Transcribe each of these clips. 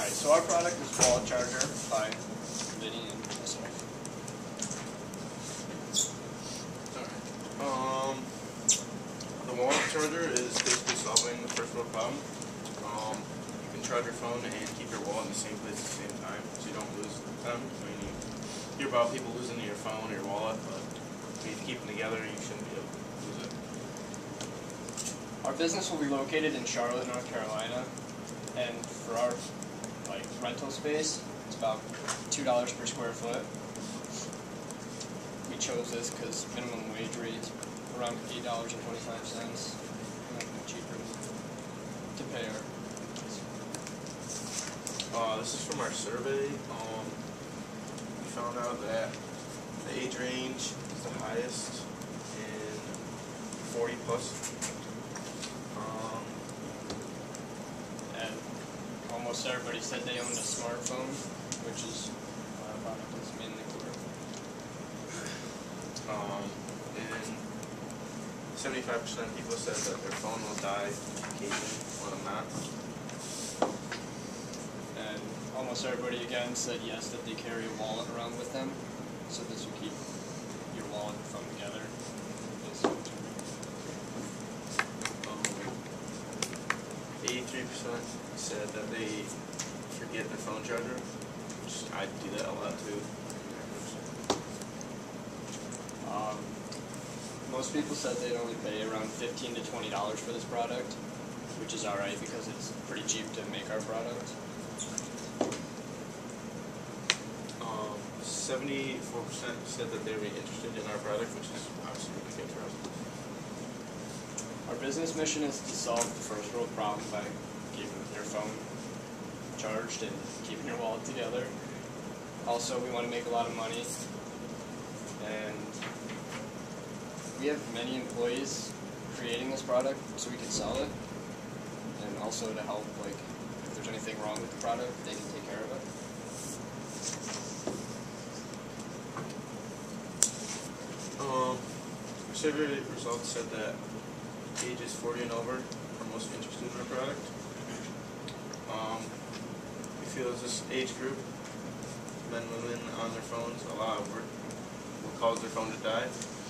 Alright, so our product is Wallet Charger by Vinny and myself. Alright. The Wallet Charger is basically solving the first world problem. You can charge your phone and keep your wallet in the same place at the same time, so you don't lose them. I mean, you hear about people losing your phone or your wallet, but if you keep them together, you shouldn't be able to lose it. Our business will be located in Charlotte, North Carolina, and for our rental space, it's about $2 per square foot. We chose this because minimum wage rate is around $8.25, cheaper to pay our. This is from our survey. We found out that the age range is the highest in 40 plus. And almost everybody said they owned a smartphone, which is what our product is mainly for. And 75% of people said that their phone will die occasionally when I'm not. And almost everybody again said yes, that they carry a wallet around with them, so this will keep your wallet and phone together. 83% said that they forget their phone charger, which I do that a lot too. Most people said they'd only pay around $15 to $20 for this product, which is alright because it's pretty cheap to make our product. 74% said that they were interested in our product, which is obviously really good for us. Our business mission is to solve the first world problem by keeping your phone charged and keeping your wallet together. Also, we want to make a lot of money, and we have many employees creating this product so we can sell it, and also to help, if there's anything wrong with the product, they can take care of it. Survey results said that ages 40 and over are most interested in our product. We feel as this age group, men and women on their phones, a lot of work will cause their phone to die.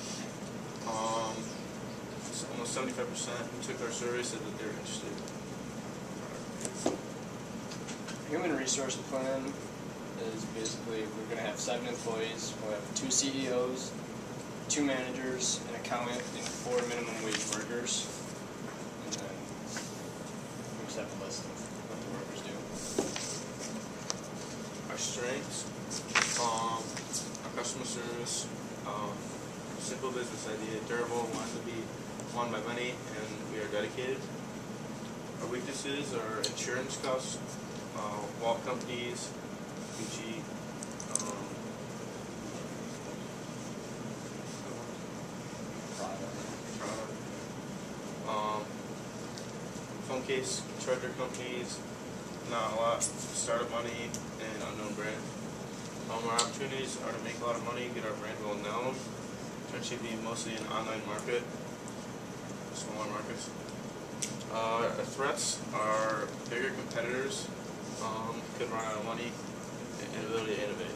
Almost 75% who took our survey said that they're interested. Human resource plan is basically we're going to have 7 employees. We'll have 2 CEOs, 2 managers, an accountant, and 4 minimum wage workers. And then we just have a list of what the workers do. Our strengths, our customer service, simple business idea, durable, wanted to be won by many, and we are dedicated. Our weaknesses are insurance costs, wallet companies, Gucci, phone case charger companies, not a lot, startup money, and unknown brand. Our opportunities are to make a lot of money, get our brand well known, potentially be mostly an online market, smaller markets. Our threats are bigger competitors, could run out of money, and inability to innovate.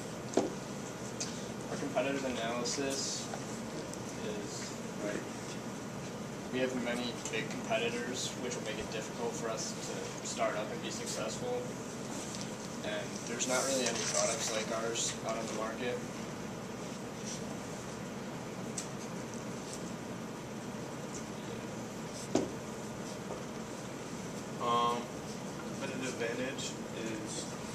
Our competitive analysis is, we have many big competitors, which will make it difficult for us to start up and be successful. And there's not really any products like ours out on the market. Competitive advantage is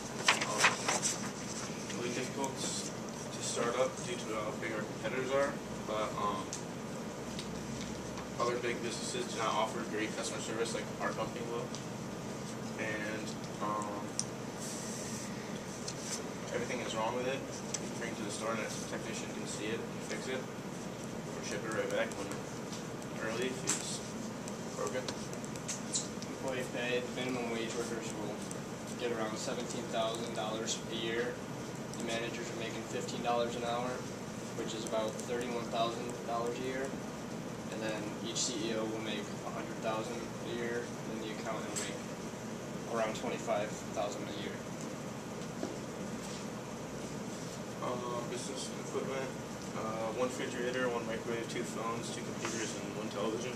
really difficult to start up due to how big our competitors are, but other big businesses do not offer great customer service like our company will, and everything is wrong with it. You can bring it to the store and a technician can see it and fix it, or ship it right back when early if it's broken. Employee pay, the minimum wage workers will get around $17,000 a year. The managers are making $15 an hour, which is about $31,000 a year. And then each CEO will make $100,000 a year, and then the accountant will make around $25,000 a year. Business equipment, one refrigerator, one microwave, 2 phones, 2 computers, and 1 television.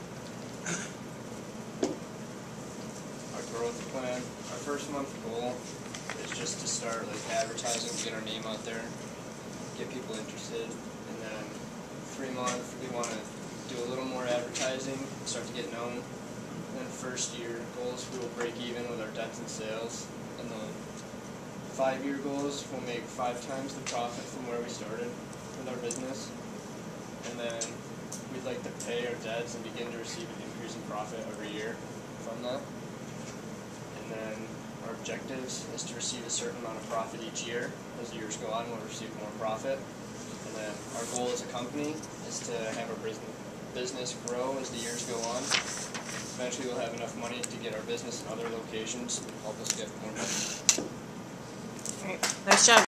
Our growth plan, our first month goal is just to start like advertising, get our name out there, get people interested, and then 3 months we want to do a little more advertising, start to get known. And then first year goals, we will break even with our debts and sales, and then 5-year goals, we'll make 5 times the profit from where we started with our business. And then we'd like to pay our debts and begin to receive an increase in profit every year from that. And then our objectives is to receive a certain amount of profit each year. As the years go on, we'll receive more profit. And then our goal as a company is to have our business grow as the years go on. Eventually we'll have enough money to get our business in other locations and help us get more money. Nice job.